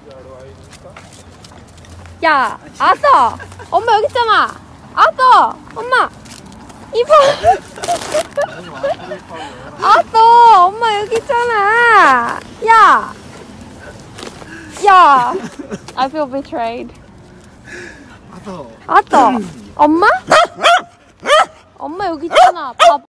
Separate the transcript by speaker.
Speaker 1: 야, 아서! 엄마 여기 있잖아! 아서! 엄마! 이봐! 아서! 엄마 여기 있잖아! 야! 야! I feel betrayed. 아서! 엄마? 엄마 여기 있잖아.